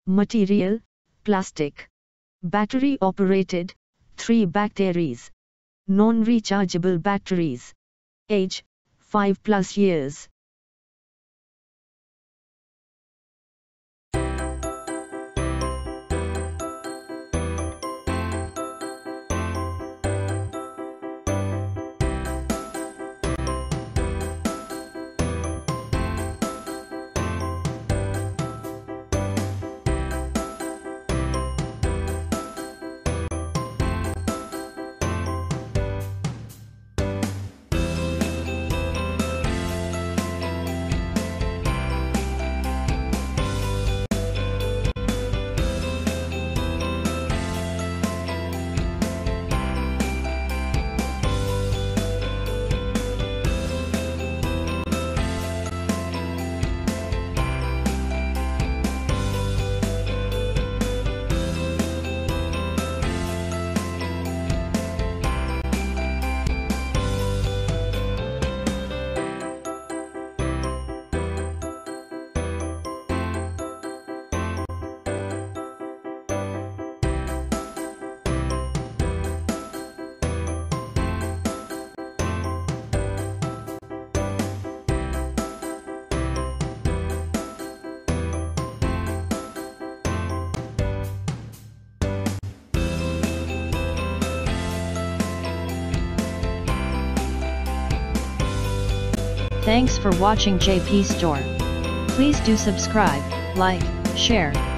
Material, plastic. Battery operated, 3 Battteries. Non-rechargeable batteries. Age, 5+ years. Thanks for watching JP Store. Please do subscribe, like, share,